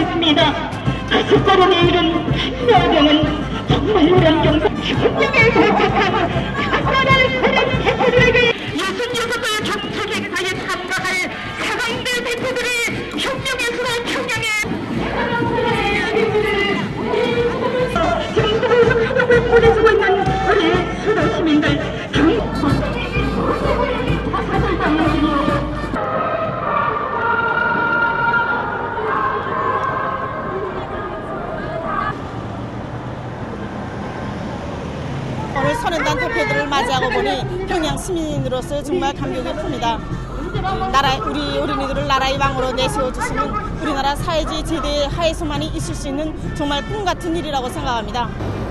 않습니다. 가슴거름에 이른 여정은 정말 이런 경상 혁명에 도착한 한나라를 사는 대표들에게 66도 경찰행사에 참가할 사과인들 대표들이 혁명에서도 평양에 지금 사격을 보내주고 있는 우리 수도 시민들 오늘 선언단 대표들을 맞이하고 보니 평양 시민으로서 정말 감격이 큽니다. 우리 어린이들을 나라의 왕으로 내세워주시는 우리나라 사회주의 제도의 하에서만이 있을 수 있는 정말 꿈 같은 일이라고 생각합니다.